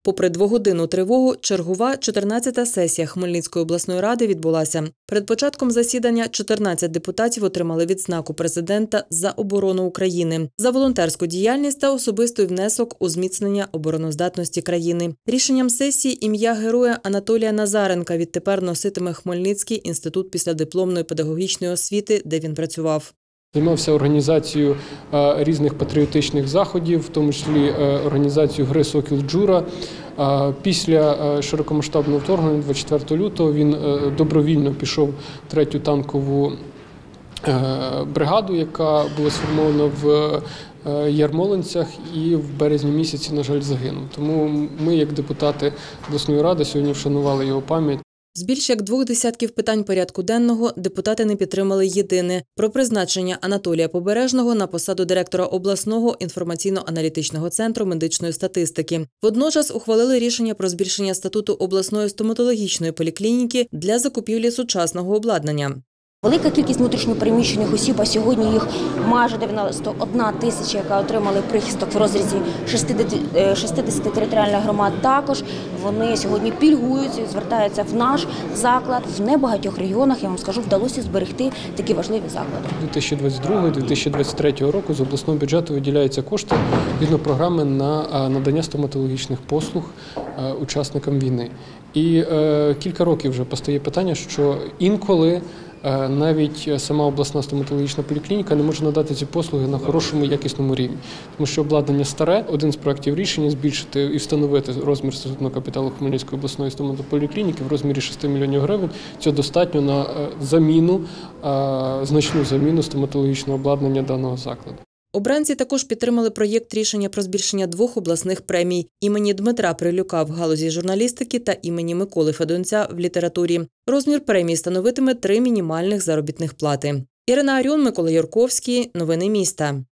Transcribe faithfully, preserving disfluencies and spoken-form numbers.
Попри двогодинну тривогу, чергова чотирнадцята сесія Хмельницької обласної ради відбулася. Перед початком засідання чотирнадцять депутатів отримали відзнаку президента за оборону України, за волонтерську діяльність та особистий внесок у зміцнення обороноздатності країни. Рішенням сесії ім'я героя Анатолія Назаренка відтепер носитиме Хмельницький інститут післядипломної педагогічної освіти, де він працював. Займався організацією різних патріотичних заходів, в тому числі організацією гри «Сокіл Джура». Після широкомасштабного вторгнення двадцять четвертого лютого він добровільно пішов в третю танкову бригаду, яка була сформована в Ярмолинцях і в березні місяці, на жаль, загинув. Тому ми, як депутати обласної ради, сьогодні вшанували його пам'ять. З більш як двох десятків питань порядку денного депутати не підтримали єдине – про призначення Анатолія Побережного на посаду директора обласного інформаційно-аналітичного центру медичної статистики. Водночас ухвалили рішення про збільшення статуту обласної стоматологічної поліклініки для закупівлі сучасного обладнання. Велика кількість внутрішньопереміщених осіб, а сьогодні їх майже дев'яносто одна тисяча, яка отримали прихисток в розрізі шістдесят територіальних громад. Також вони сьогодні пільгують, звертаються в наш заклад. В небагатьох регіонах, я вам скажу, вдалося зберегти такі важливі заклади. дві тисячі двадцять другого - дві тисячі двадцять третього року з обласного бюджету виділяються кошти згідно програми на надання стоматологічних послуг учасникам війни. І е, кілька років вже постає питання, що інколи навіть сама обласна стоматологічна поліклініка не може надати ці послуги на хорошому якісному рівні. Тому що обладнання старе, один з проєктів рішення – збільшити і встановити розмір статутного капіталу Хмельницької обласної стоматополіклініки в розмірі шести мільйонів гривень. Цього достатньо на заміну, значну заміну стоматологічного обладнання даного закладу. Обранці також підтримали проєкт рішення про збільшення двох обласних премій – імені Дмитра Прилюка в галузі журналістики та імені Миколи Федунця в літературі. Розмір премії становитиме три мінімальних заробітних плати. Ірина Аріон, Микола Юрковський. Новини міста.